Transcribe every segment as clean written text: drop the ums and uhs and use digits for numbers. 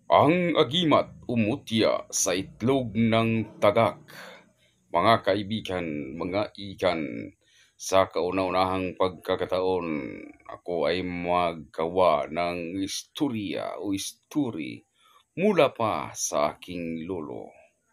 Ang agimat umutya sa itlog ng tagak. Mga kaibigan, mga ikan, sa kauna-unahang pagkakataon, ako ay maggawa ng istorya o story mula pa sa aking lolo.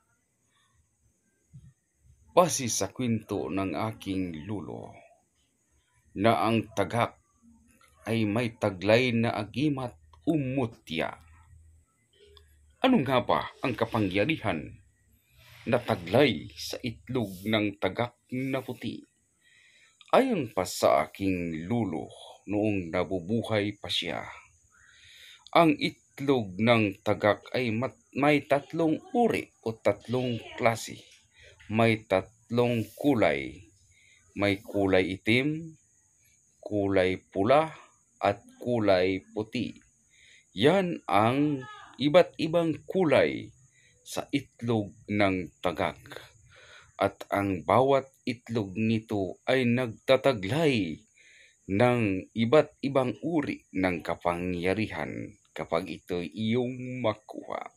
Base sa kwento ng aking lolo na ang tagak ay may taglay na agimat umutya. Ano nga ba ang kapangyarihan na taglay sa itlog ng tagak na puti? Ayon pa sa aking lolo noong nabubuhay pa siya, ang itlog ng tagak ay may tatlong uri o tatlong klase. May tatlong kulay. May kulay itim, kulay pula, at kulay puti. Yan ang iba't ibang kulay sa itlog ng tagak. At ang bawat itlog nito ay nagtataglay ng iba't ibang uri ng kapangyarihan kapag ito'y iyong makuha.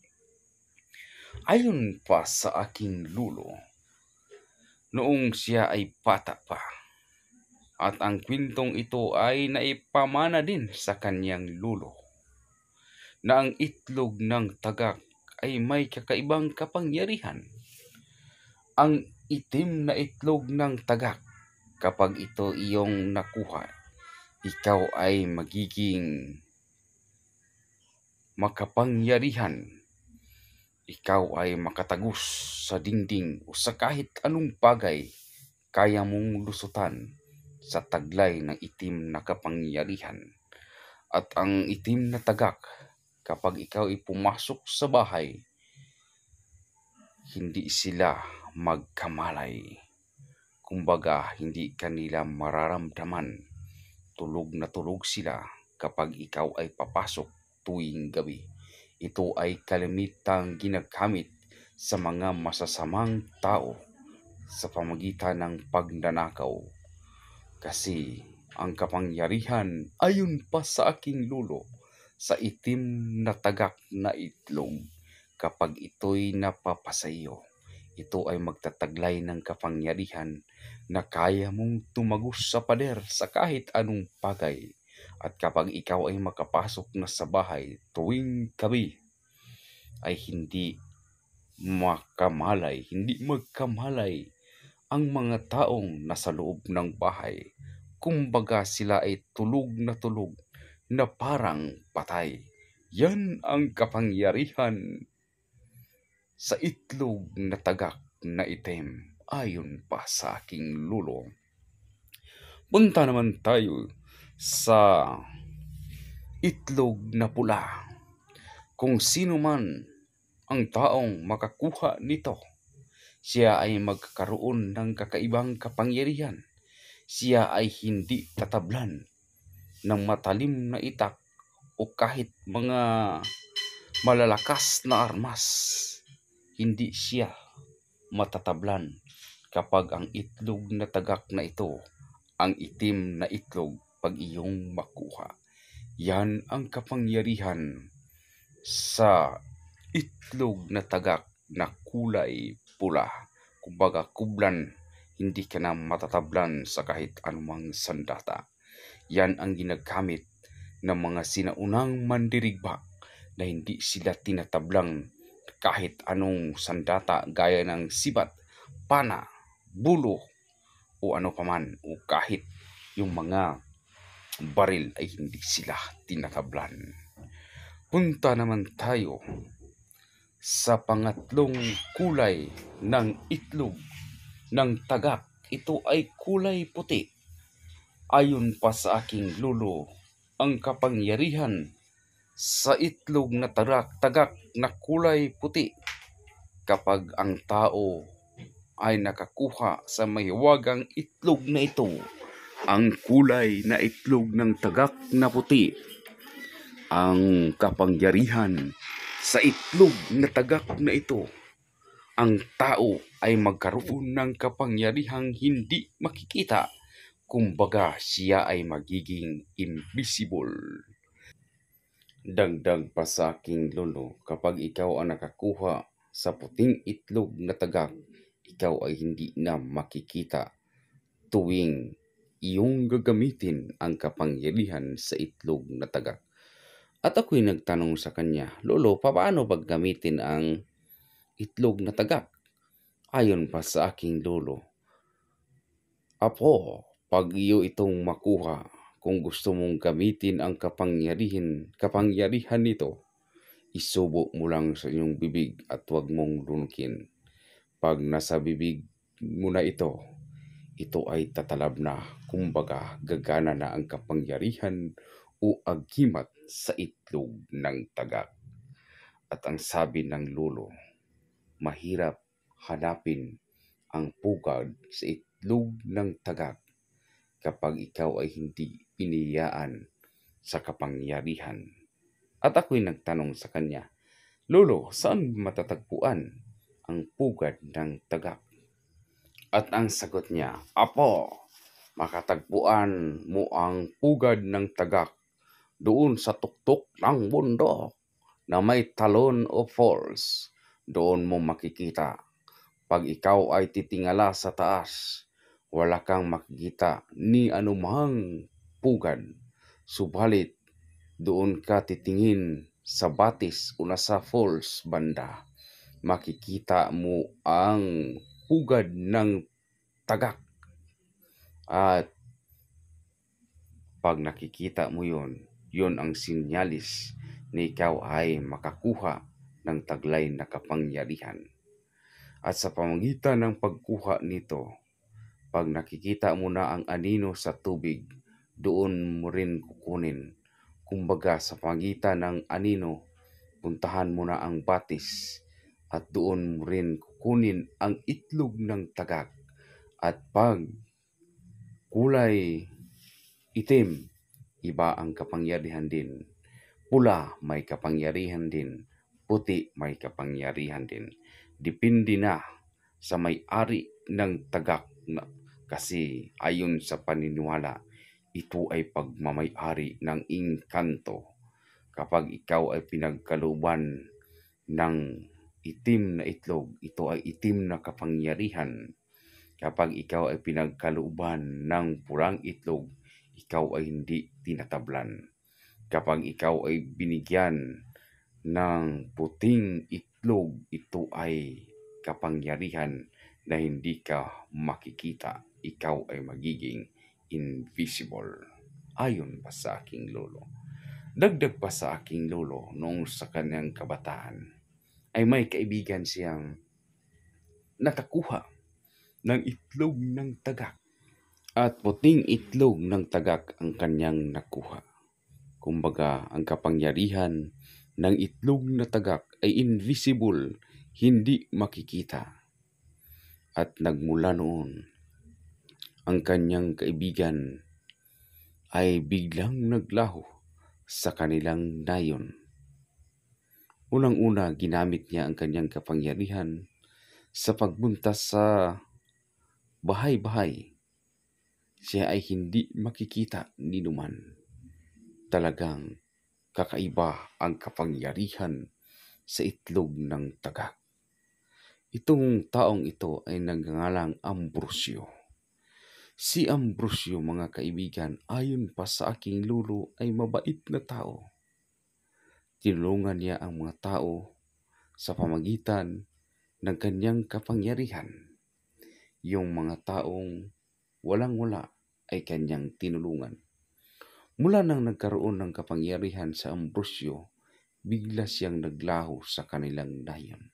Ayon pa sa aking lolo, noong siya ay bata pa, at ang kwentong ito ay naipamana din sa kanyang lolo, na ang itlog ng tagak ay may kakaibang kapangyarihan. Ang itim na itlog ng tagak, kapag ito iyong nakuha, ikaw ay magiging makapangyarihan. Ikaw ay makatagos sa dingding o sa kahit anong bagay kaya mong lusutan sa taglay ng itim na kapangyarihan. At ang itim na tagak, kapag ikaw ay pumasok sa bahay, hindi sila magkamalay. Kumbaga, hindi kanila mararamdaman. Tulog na tulog sila kapag ikaw ay papasok tuwing gabi. Ito ay kalimitang ginagamit sa mga masasamang tao sa pamagitan ng pagnanakaw. Kasi ang kapangyarihan ayon pa sa aking lolo sa itim na tagak na itlog, kapag ito'y napapasayo, ito ay magtataglay ng kapangyarihan na kaya mong tumagos sa pader sa kahit anong bagay. At kapag ikaw ay makapasok na sa bahay tuwing gabi, ay hindi magkamalay ang mga taong nasa loob ng bahay. Kumbaga sila ay tulog na parang patay. Yan ang kapangyarihan sa itlog na tagak na itim ayon pa sa aking lolo. Punta naman tayo sa itlog na pula. Kung sino man ang taong makakuha nito, siya ay magkakaroon ng kakaibang kapangyarihan. Siya ay hindi tatablan ng matalim na itak o kahit mga malalakas na armas. Hindi siya matatablan kapag ang itlog na tagak na ito, ang itim na itlog, pag iyong makuha. Yan ang kapangyarihan sa itlog na tagak na kulay pula. Kumbaga kublan, hindi ka na matatablan sa kahit anumang sandata. Yan ang ginagamit ng mga sinaunang mandirigma na hindi sila tinatablang kahit anong sandata gaya ng sibat, pana, bulo o ano paman, o kahit yung mga baril ay hindi sila tinatablan. Punta naman tayo sa pangatlong kulay ng itlog ng tagak. Ito ay kulay puti. Ayon pa sa aking lolo, ang kapangyarihan sa itlog na tagak na kulay puti, kapag ang tao ay nakakuha sa mahiwagang itlog na ito, ang kulay na itlog ng tagak na puti, ang kapangyarihan sa itlog na tagak na ito, ang tao ay magkaroon ng kapangyarihang hindi makikita. Kumbaga siya ay magiging invisible. Dagdag pa sa aking lolo, kapag ikaw ang nakakuha sa puting itlog na tagak, ikaw ay hindi na makikita tuwing iyong gagamitin ang kapangyarihan sa itlog na tagak. At ako'y nagtanong sa kanya, Lolo, paano ba gamitin ang itlog na tagak? Ayon pa sa aking lolo, Apo, pag iyo itong makuha, kung gusto mong gamitin ang kapangyarihan nito, isubo mo lang sa iyong bibig at huwag mong lunukin. Pag nasa bibig mo na ito ay tatalab na, kumbaga gagana na ang kapangyarihan o agimat sa itlog ng tagak. At ang sabi ng lolo, mahirap hanapin ang pugad sa itlog ng tagak kapag ikaw ay hindi piniyaan sa kapangyarihan. At ako'y nagtanong sa kanya, Lolo, saan matatagpuan ang pugad ng tagak? At ang sagot niya, Apo, makatagpuan mo ang pugad ng tagak doon sa tuktok ng bundok na may talon o falls. Doon mo makikita. Pag ikaw ay titingala sa taas, wala kang makikita ni anumang pugad. Subalit, doon ka titingin sa batis o nasa falls banda, makikita mo ang pugad ng tagak. At pag nakikita mo yun ang sinyalis na ikaw ay makakuha ng taglay na kapangyarihan. At sa pamagitan ng pagkuha nito, pag nakikita mo na ang anino sa tubig, doon mo rin kukunin. Kumbaga sa pamagitan ng anino, puntahan mo na ang batis at doon mo rin kukunin ang itlog ng tagak. At pag kulay itim, iba ang kapangyarihan din. Pula, may kapangyarihan din. Puti, may kapangyarihan din. Depende na sa may-ari ng tagak na, kasi ayon sa paniniwala, ito ay pagmamay-ari ng engkanto. Kapag ikaw ay pinagkalooban ng itim na itlog, ito ay itim na kapangyarihan. Kapag ikaw ay pinagkalooban ng pulang itlog, ikaw ay hindi tinatablan. Kapag ikaw ay binigyan ng puting itlog, ito ay kapangyarihan na hindi ka makikita. Ikaw ay magiging invisible. Ayon pa sa aking lolo. Dagdag pa sa aking lolo, noong sa kanyang kabataan, ay may kaibigan siyang nakakuha ng itlog ng tagak. At puting itlog ng tagak ang kanyang nakuha. Kumbaga, ang kapangyarihan ng itlog na tagak ay invisible, hindi makikita. At nagmula noon, ang kanyang kaibigan ay biglang naglaho sa kanilang nayon. Unang-una, ginamit niya ang kanyang kapangyarihan sa pagbuntas sa bahay-bahay. Siya ay hindi makikita ni numan. Talagang kakaiba ang kapangyarihan sa itlog ng tagak. Itong taong ito ay nagngangalang Ambrosio. Si Ambrosio, mga kaibigan, ayon pa sa aking lolo, ay mabait na tao. Tinulungan niya ang mga tao sa pamagitan ng kanyang kapangyarihan. Yung mga taong walang-wala ay kanyang tinulungan. Mula nang nagkaroon ng kapangyarihan sa Ambrosio, bigla siyang naglaho sa kanilang nayon.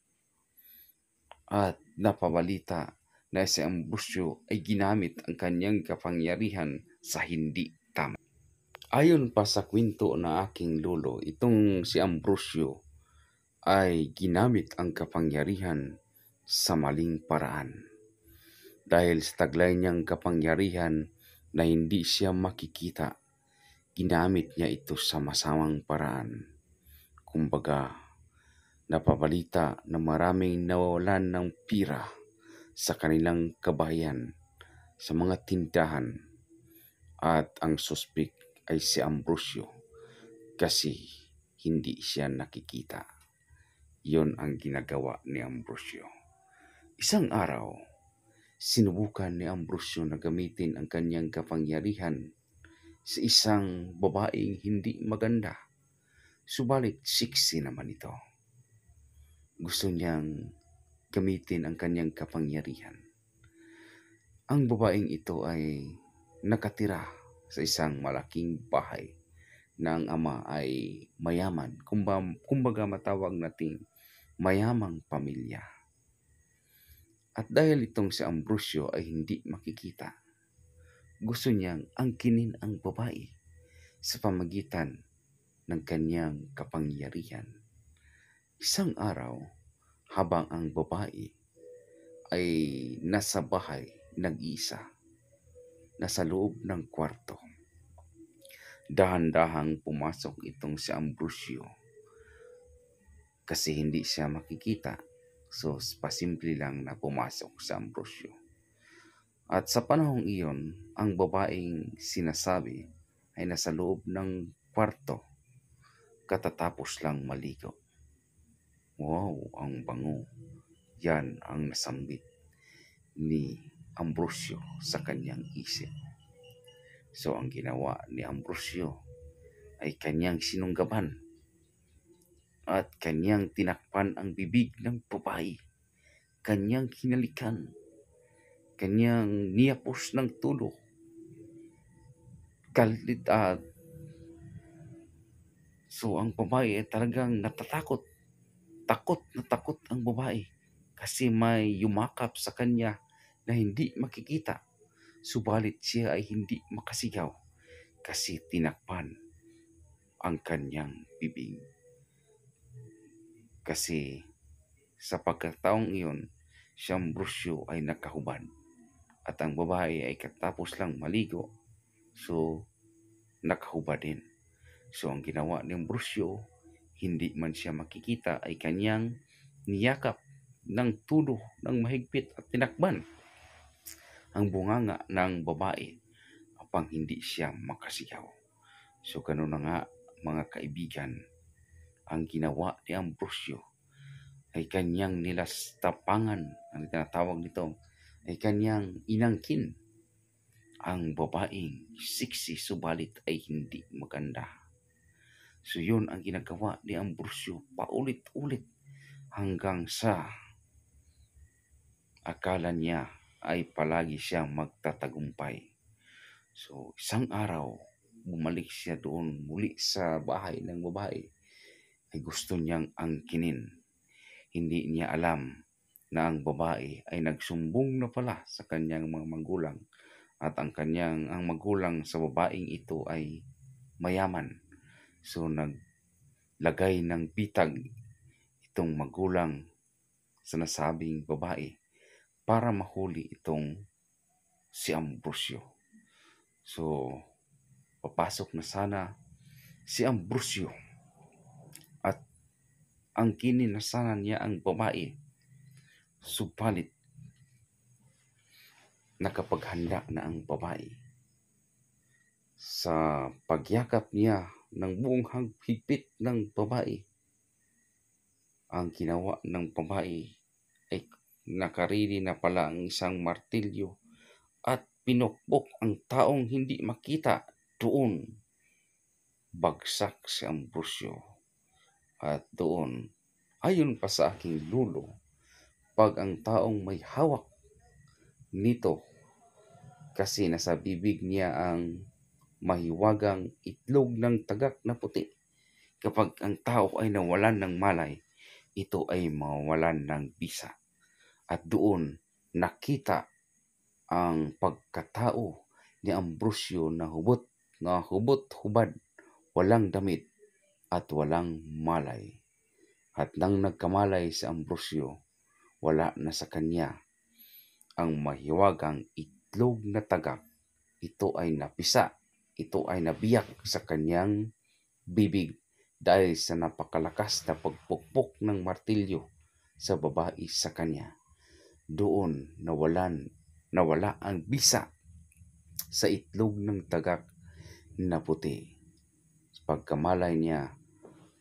At napabalita na si Ambrosio ay ginamit ang kanyang kapangyarihan sa hindi tama. Ayon pa sa kwento na aking lolo, itong si Ambrosio ay ginamit ang kapangyarihan sa maling paraan. Dahil sa taglay niyang kapangyarihan na hindi siya makikita, ginamit niya ito sa masamang paraan. Kumbaga, napabalita na maraming nawawalan ng pira sa kanilang kabahayan, sa mga tindahan, at ang suspek ay si Ambrosio kasi hindi siya nakikita. Yon ang ginagawa ni Ambrosio. Isang araw, sinubukan ni Ambrosio na gamitin ang kanyang kapangyarihan sa isang babaeng hindi maganda. Subalit siksi naman ito. Gusto niyang gamitin ang kanyang kapangyarihan. Ang babaeng ito ay nakatira sa isang malaking bahay na ang ama ay mayaman. Kumbaga matawag nating mayamang pamilya. At dahil itong si Ambrosio ay hindi makikita, gusto niyang angkinin ang babae sa pamagitan ng kanyang kapangyarihan. Isang araw, habang ang babae ay nasa bahay nag-iisa, nasa loob ng kwarto, dahan-dahang pumasok itong si Ambrosio kasi hindi siya makikita. So, pasimple lang na pumasok si Ambrosio. At sa panahong iyon, ang babaeng sinasabi ay nasa loob ng kwarto katatapos lang maligo. Wow, ang bango. Yan ang nasambit ni Ambrosio sa kanyang isip. So ang ginawa ni Ambrosio ay kanyang sinunggaban at kanyang tinakpan ang bibig ng babae. Kanyang hinalikan. Kanyang niyapos ng tulo. So ang babae ay talagang natatakot. Takot na takot ang babae kasi may yumakap sa kanya na hindi makikita. Subalit siya ay hindi makasigaw kasi tinakpan ang kanyang bibig. Kasi sa pagkataong iyon, si Ambrosio ay nakahubad at ang babae ay katapos lang maligo, so nakahubad din. So ang ginawa ni Ambrosio, hindi man siya makikita, ay kanyang niyakap ng tulo ng mahigpit at tinakban ang bunganga ng babae upang hindi siya makasigaw. So ganun na nga mga kaibigan, ang ginawa ni Ambrosio ay kanyang nilastapangan, ang tinatawag nito ay kanyang inangkin ang babaeng siksi subalit ay hindi maganda. So yun ang ginagawa ni Ambrosio paulit-ulit hanggang sa akala niya ay palagi siyang magtatagumpay. So isang araw, bumalik siya doon muli sa bahay ng babae ay gusto niyang angkinin. Hindi niya alam na ang babae ay nagsumbong na pala sa kanyang mga magulang at ang magulang sa babaeng ito ay mayaman. So naglagay ng bitag itong magulang sa nasabing babae para mahuli itong si Ambrosio. So papasok na sana si Ambrosio at angkinin na sana niya ang babae. Subalit nakapaghanda na ang babae. Sa pagyakap niya ng buong higpit ng babae, ang ginawa ng babae ay nakarili na pala ang isang martilyo at pinukpok ang taong hindi makita doon. Bagsak si Ambrosio. At doon, ayon pa sa aking lulo, pag ang taong may hawak nito, kasi nasa bibig niya ang mahiwagang itlog ng tagak na puti. Kapag ang tao ay nawalan ng malay, ito ay mawalan ng bisa. At doon nakita ang pagkatao ni Ambrosio na hubot-hubad, walang damit at walang malay. At nang nagkamalay si Ambrosio, wala na sa kanya ang mahiwagang itlog na tagak. Ito ay napisa, ito ay nabiyak sa kanyang bibig dahil sa napakalakas na pagpukpok ng martilyo sa babae sa kanya. Doon nawala ang bisa sa itlog ng tagak na puti. Pagkamalay niya,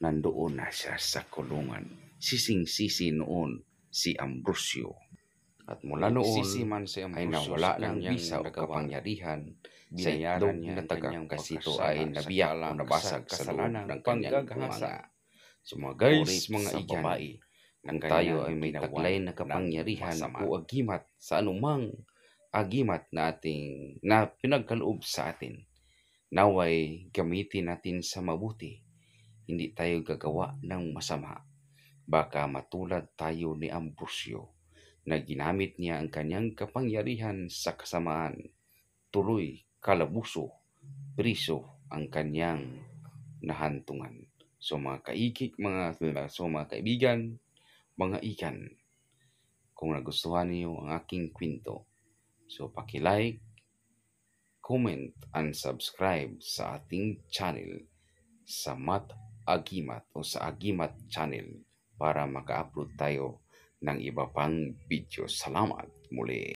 nandoon na siya sa kulungan. Sising-sisi noon si Ambrosio. At mula noon ay nawala ng bisa o kapangyarihan sa itlog na taga kasi ito ay nabiyak o nabasag sa loob ng kanyang bunganga. So mga guys, mga babae, kung tayo ay may taglay na kapangyarihan o agimat sa anumang agimat na pinagkaloob sa atin, naway gamitin natin sa mabuti. Hindi tayo gagawa ng masama. Baka matulad tayo ni Ambrosio na ginamit niya ang kanyang kapangyarihan sa kasamaan, tuloy kalabuso, priso ang kanyang nahantungan. So mga kaibigan, mga ikan, kung nagustuhan niyo ang aking kwento, so paki-like, comment, and subscribe sa ating channel sa Mat Agimat o sa Agimat Channel para maka-upload tayo ng iba pang video. Salamat muli.